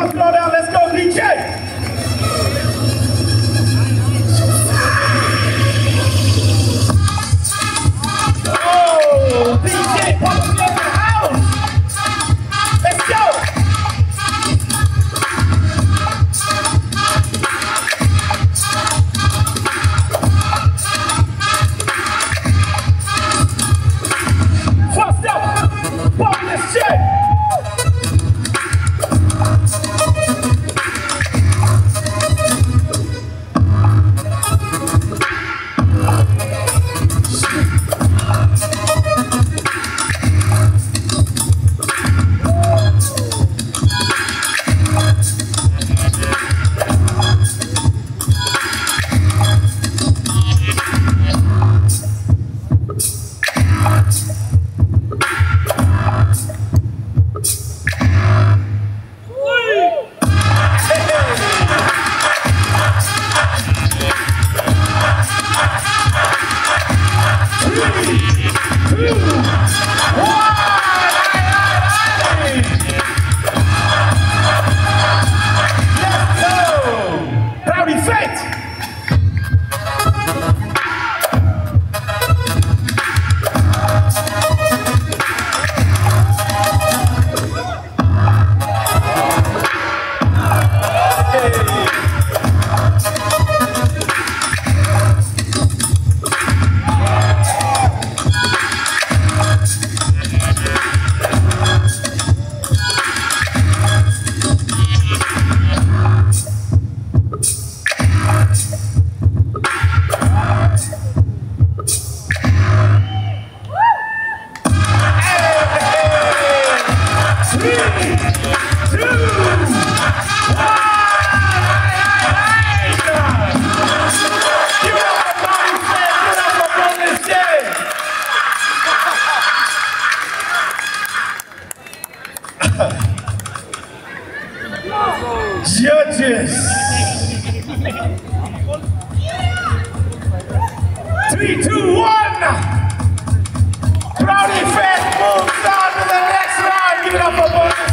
to slow down. Let's go, DJ. Oh, DJ, pop up in the house. Let's go. First up, Boneless shit. Judges. 3, 2, 1. Proudy fans moves on to the next round. Give it up for Boneless.